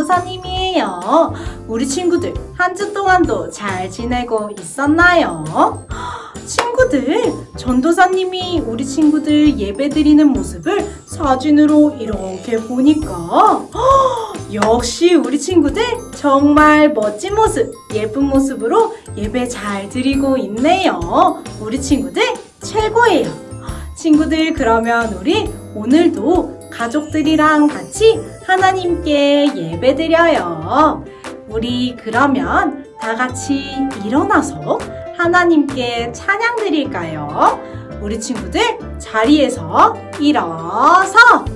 전도사님이에요. 우리 친구들 한 주 동안도 잘 지내고 있었나요? 친구들, 전도사님이 우리 친구들 예배드리는 모습을 사진으로 이렇게 보니까 역시 우리 친구들 정말 멋진 모습, 예쁜 모습으로 예배 잘 드리고 있네요. 우리 친구들 최고예요. 친구들, 그러면 우리 오늘도 가족들이랑 같이 하나님께 예배드려요. 우리 그러면 다 같이 일어나서 하나님께 찬양 드릴까요? 우리 친구들 자리에서 일어서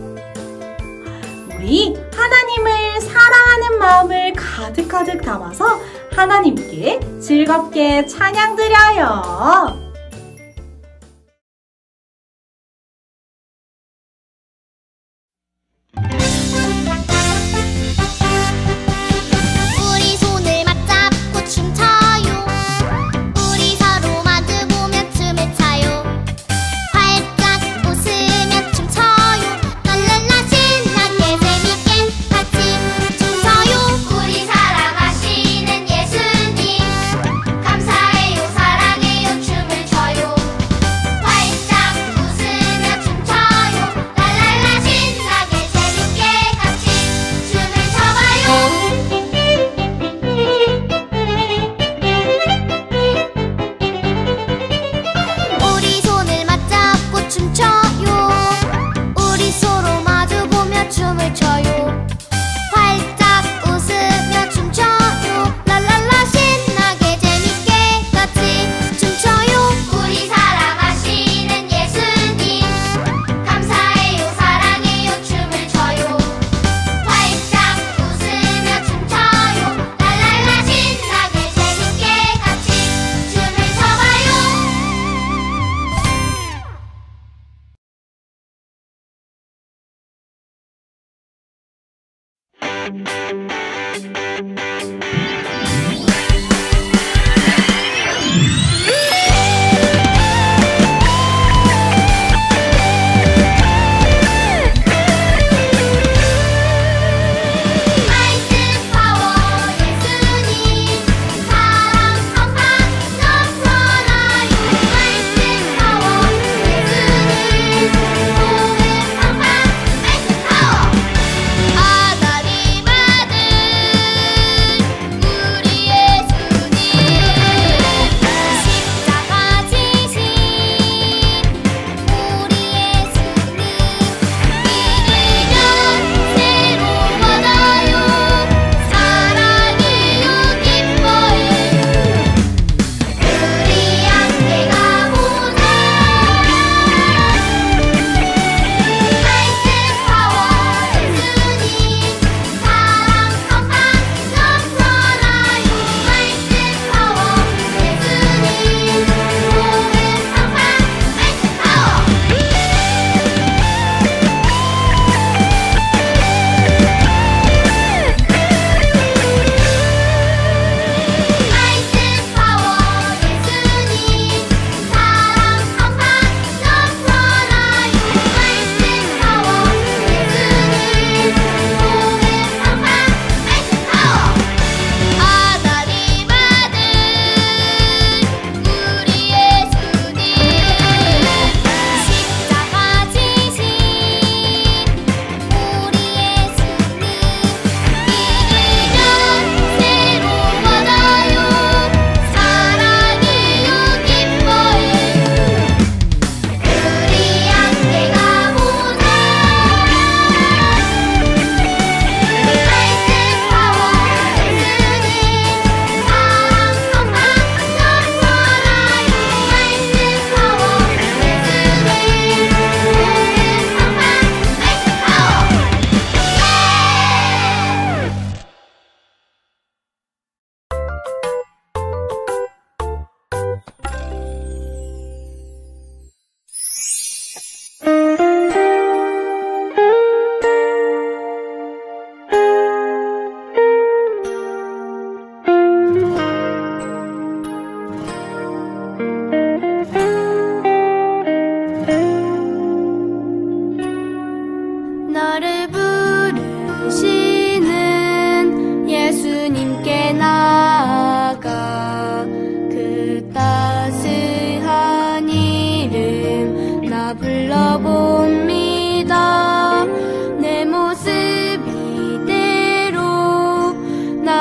우리 하나님을 사랑하는 마음을 가득가득 담아서 하나님께 즐겁게 찬양 드려요. 감사해요, 사랑해요, 춤을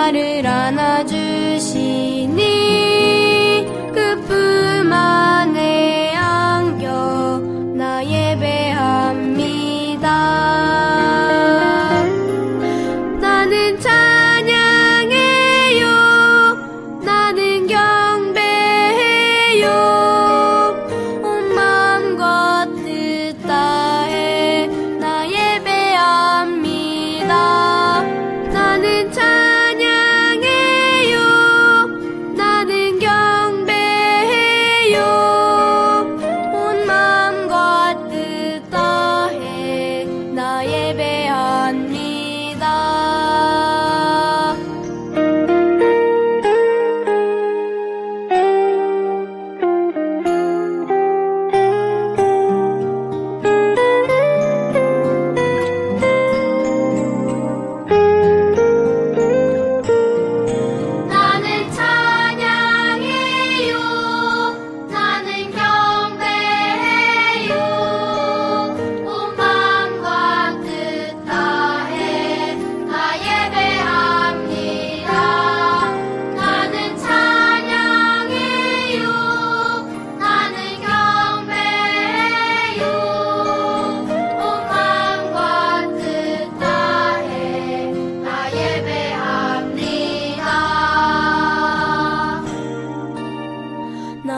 나를 안아주시니 그 품 안에 안겨 나 예배합니다. 나는 찬양해요. 나는 경배해요. 온 마음과 뜻 다해 나 예배합니다. 나는 찬양해요. 나는 경배해요. 온 마음과 뜻 다해 나 예배합니다. 나는 찬양해요. 나는 경배해요. 온 마음과 뜻 다해 나 예배합니다. 나는 찬양해요. 나는 경배해요. 온 마음과 뜻 다해 나 예배합니다. 나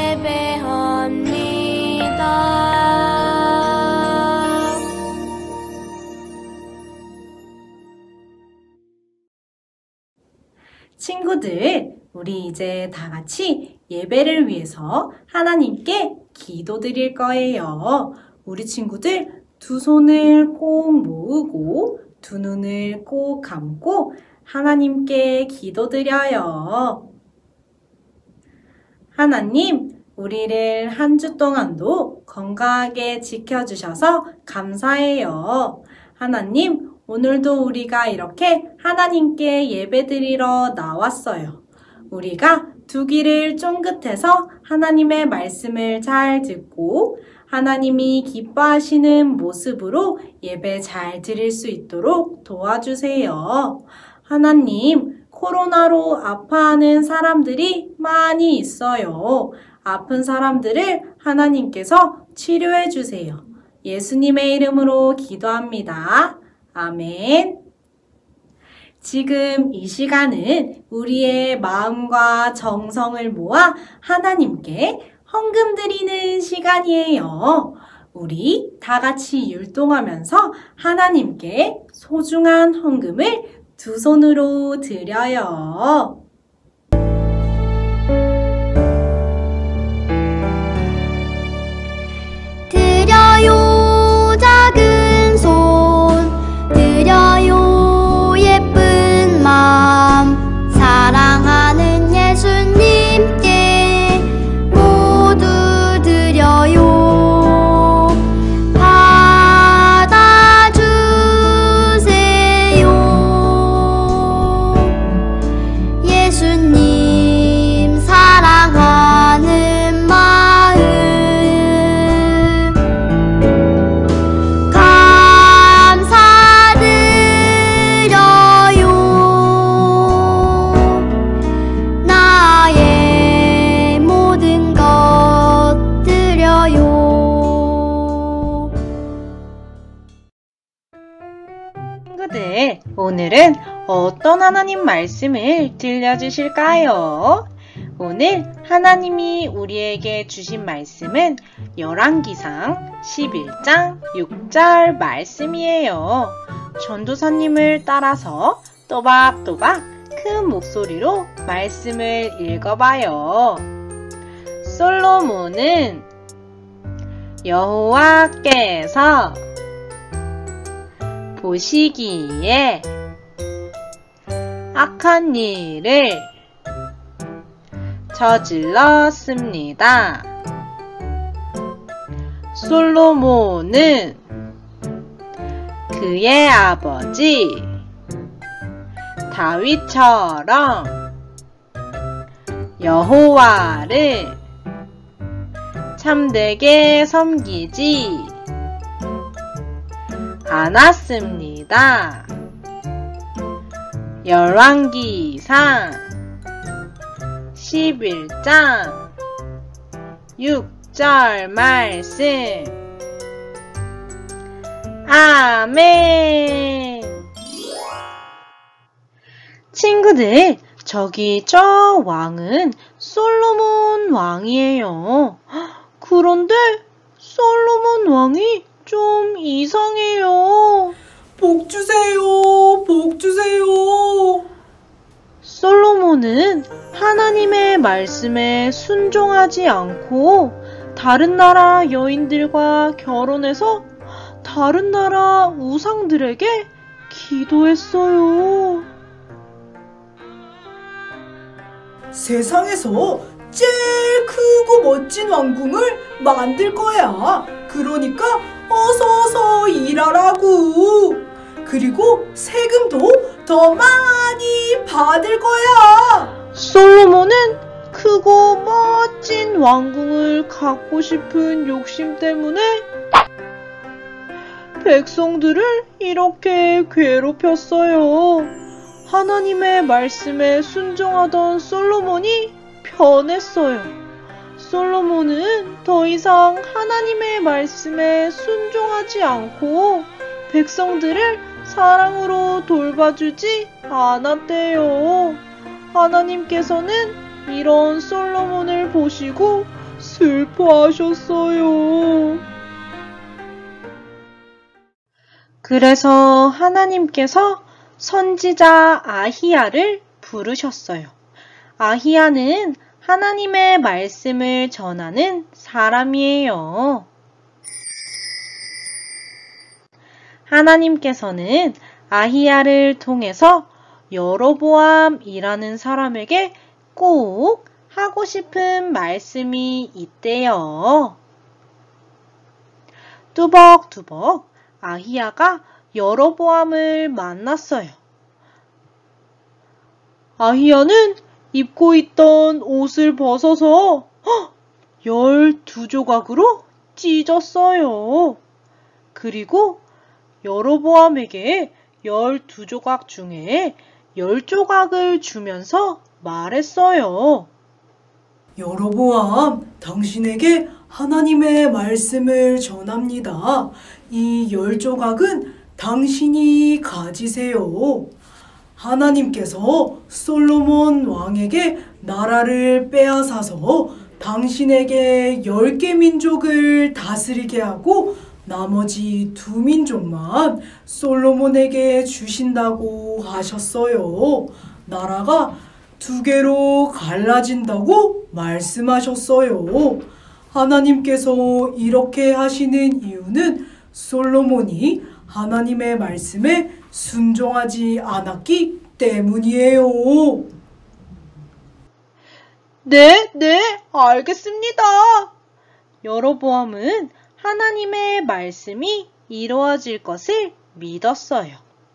예배합니다. 친구들, 우리 이제 다 같이 예배를 위해서 하나님께 기도드릴 거예요. 우리 친구들 두 손을 꼭 모으고 두 눈을 꼭 감고 하나님께 기도드려요. 하나님, 우리를 한 주 동안도 건강하게 지켜주셔서 감사해요. 하나님, 오늘도 우리가 이렇게 하나님께 예배드리러 나왔어요. 우리가 두 귀를 쫑긋해서 하나님의 말씀을 잘 듣고 하나님이 기뻐하시는 모습으로 예배 잘 드릴 수 있도록 도와주세요. 하나님, 코로나로 아파하는 사람들이 많이 있어요. 아픈 사람들을 하나님께서 치료해 주세요. 예수님의 이름으로 기도합니다. 아멘. 지금 이 시간은 우리의 마음과 정성을 모아 하나님께 헌금 드리는 시간이에요. 우리 다 같이 율동하면서 하나님께 소중한 헌금을 두 손으로 드려요. 드려요 작은 손, 드려요 예쁜 마음, 사랑하는 예수님께 모두 드려요. 받아주세요. 예수님 사랑하는 마음 감사드려요. 나의 모든 것 드려요. 친구들, 오늘은 어떤 하나님 말씀을 들려주실까요? 오늘 하나님이 우리에게 주신 말씀은 열왕기상 11장 6절 말씀이에요. 전도사님을 따라서 또박또박 큰 목소리로 말씀을 읽어봐요. 솔로몬은 여호와께서 보시기에 악한 일을 저질렀습니다. 솔로몬은 그의 아버지 다윗처럼 여호와를 참되게 섬기지 않았습니다. 열왕기상 11장 6절 말씀. 아멘. 친구들, 저기 저 왕은 솔로몬 왕이에요. 그런데 솔로몬 왕이 좀 이상해요. 복 주세요, 복 주세요. 솔로몬은 하나님의 말씀에 순종하지 않고 다른 나라 여인들과 결혼해서 다른 나라 우상들에게 기도했어요. 세상에서 제일 크고 멋진 왕궁을 만들 거야. 그러니까 어서 일하라고. 그리고 세금도 더 많이 받을 거야. 솔로몬은 크고 멋진 왕궁을 갖고 싶은 욕심 때문에 백성들을 이렇게 괴롭혔어요. 하나님의 말씀에 순종하던 솔로몬이 변했어요. 솔로몬은 더 이상 하나님의 말씀에 순종하지 않고 백성들을 사랑으로 돌봐주지 않았대요. 하나님께서는 이런 솔로몬을 보시고 슬퍼하셨어요. 그래서 하나님께서 선지자 아히야를 부르셨어요. 아히야는 하나님의 말씀을 전하는 사람이에요. 하나님께서는 아히야를 통해서 여로보암이라는 사람에게 꼭 하고 싶은 말씀이 있대요. 뚜벅뚜벅 아히야가 여로보암을 만났어요. 아히야는 입고 있던 옷을 벗어서 12조각으로 찢었어요. 그리고 여로보암에게 12조각 중에 10조각을 주면서 말했어요. 여로보암, 당신에게 하나님의 말씀을 전합니다. 이 10조각은 당신이 가지세요. 하나님께서 솔로몬 왕에게 나라를 빼앗아서 당신에게 10개 민족을 다스리게 하고 나머지 2민족만 솔로몬에게 주신다고 하셨어요. 나라가 2개로 갈라진다고 말씀하셨어요. 하나님께서 이렇게 하시는 이유는 솔로몬이 하나님의 말씀에 순종하지 않았기 때문이에요. 네, 알겠습니다. 여로보암은 하나님의 말씀이 이루어질 것을 믿었어요.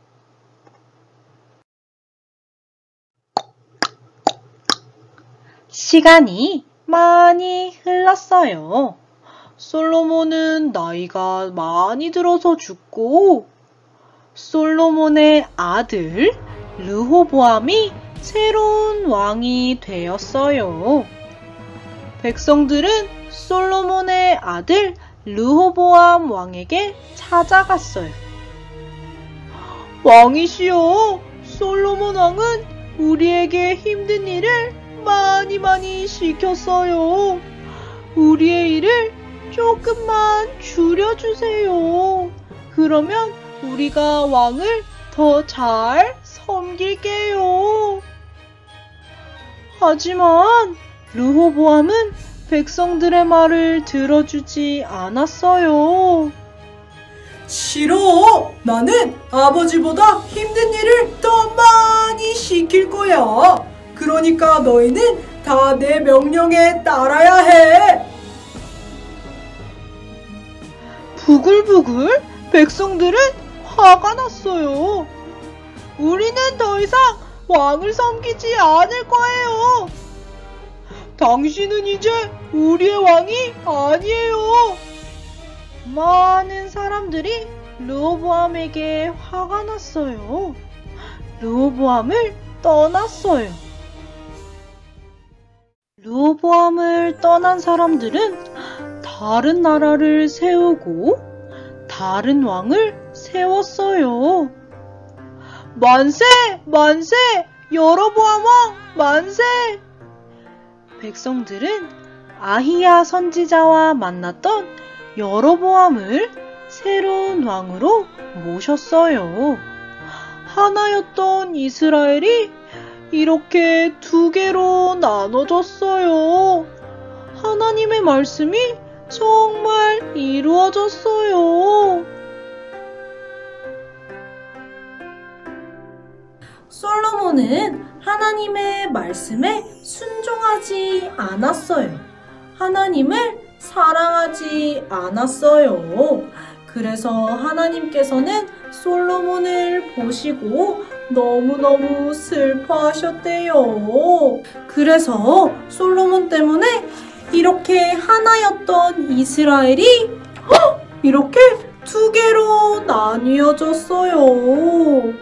시간이 많이 흘렀어요. 솔로몬은 나이가 많이 들어서 죽고 솔로몬의 아들 르호보암이 새로운 왕이 되었어요. 백성들은 솔로몬의 아들 르호보암 왕에게 찾아갔어요. 왕이시여, 솔로몬 왕은 우리에게 힘든 일을 많이 시켰어요. 우리의 일을 조금만 줄여주세요. 그러면 우리가 왕을 더 잘 섬길게요. 하지만 르호보암은 백성들의 말을 들어주지 않았어요. 싫어! 나는 아버지보다 힘든 일을 더 많이 시킬 거야. 그러니까 너희는 다 내 명령에 따라야 해. 부글부글 백성들은 화가 났어요. 우리는 더 이상 왕을 섬기지 않을 거예요. 당신은 이제 우리의 왕이 아니에요. 많은 사람들이 르호보암에게 화가 났어요. 르호보암을 떠났어요. 르호보암을 떠난 사람들은 다른 나라를 세우고 다른 왕을 세웠어요. 만세! 만세! 여로보암 왕 만세! 백성들은 아히야 선지자와 만났던 여로보암을 새로운 왕으로 모셨어요. 하나였던 이스라엘이 이렇게 두 개로 나눠졌어요. 하나님의 말씀이 정말 이루어졌어요. 솔로몬은 하나님의 말씀에 순종하지 않았어요. 하나님을 사랑하지 않았어요. 그래서 하나님께서는 솔로몬을 보시고 너무너무 슬퍼하셨대요. 그래서 솔로몬 때문에 이렇게 하나였던 이스라엘이 이렇게 두 개로 나뉘어졌어요.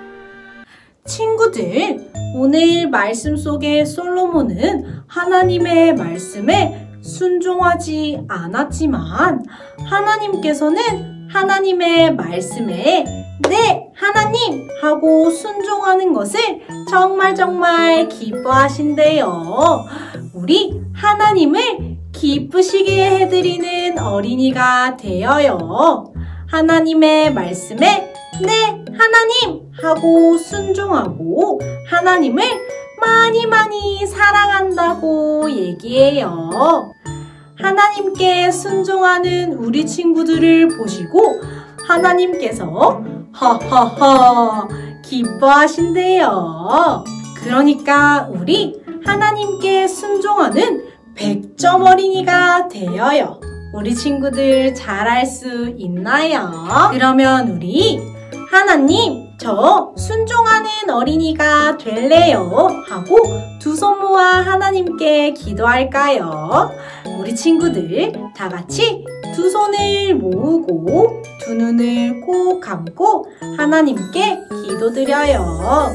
친구들, 오늘 말씀 속의 솔로몬은 하나님의 말씀에 순종하지 않았지만 하나님께서는 하나님의 말씀에 네, 하나님! 하고 순종하는 것을 정말 기뻐하신대요. 우리 하나님을 기쁘시게 해드리는 어린이가 되어요. 하나님의 말씀에 네, 하나님! 하고 순종하고 하나님을 많이 사랑한다고 얘기해요. 하나님께 순종하는 우리 친구들을 보시고 하나님께서 하하하 기뻐하신대요. 그러니까 우리 하나님께 순종하는 100점 어린이가 되어요. 우리 친구들 잘할 수 있나요? 그러면 우리 하나님, 저 순종하는 어린이가 될래요 하고 두 손 모아 하나님께 기도할까요? 우리 친구들 다 같이 두 손을 모으고 두 눈을 꼭 감고 하나님께 기도드려요.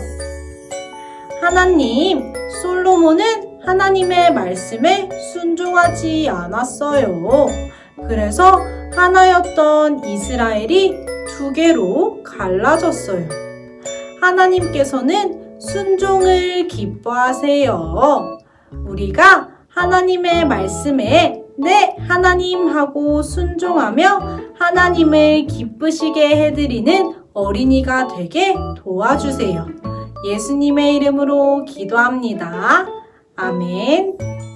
하나님, 솔로몬은 하나님의 말씀에 순종하지 않았어요. 그래서 하나였던 이스라엘이 두 개로 갈라졌어요. 하나님께서는 순종을 기뻐하세요. 우리가 하나님의 말씀에 네, 하나님 하고 순종하며 하나님을 기쁘시게 해드리는 어린이가 되게 도와주세요. 예수님의 이름으로 기도합니다. 아멘.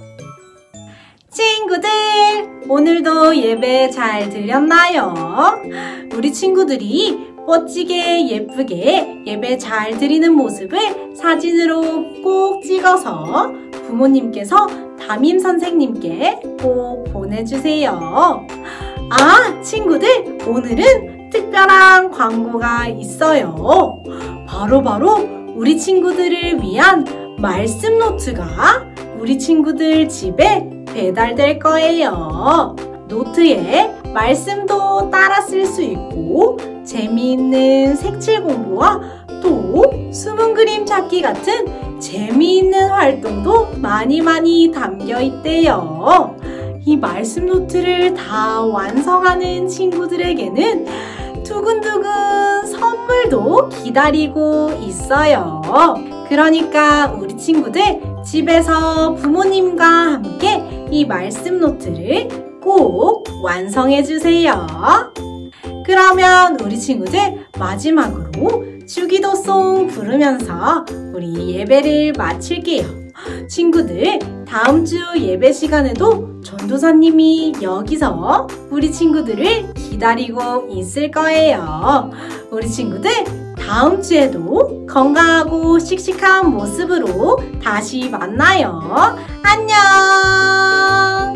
친구들, 오늘도 예배 잘 드렸나요? 우리 친구들이 멋지게 예쁘게 예배 잘 드리는 모습을 사진으로 꼭 찍어서 부모님께서 담임 선생님께 꼭 보내주세요. 아, 친구들, 오늘은 특별한 광고가 있어요. 바로 우리 친구들을 위한 말씀 노트가 우리 친구들 집에 배달될 거예요. 노트에 말씀도 따라 쓸 수 있고 재미있는 색칠 공부와 또 숨은 그림 찾기 같은 재미있는 활동도 많이 담겨 있대요. 이 말씀 노트를 다 완성하는 친구들에게는 두근두근 선물도 기다리고 있어요. 그러니까 우리 친구들 집에서 부모님과 함께 이 말씀 노트를 꼭 완성해 주세요. 그러면 우리 친구들 마지막으로 주기도송 부르면서 우리 예배를 마칠게요. 친구들, 다음 주 예배 시간에도 전도사님이 여기서 우리 친구들을 기다리고 있을 거예요. 우리 친구들, 다음 주에도 건강하고 씩씩한 모습으로 다시 만나요. 안녕!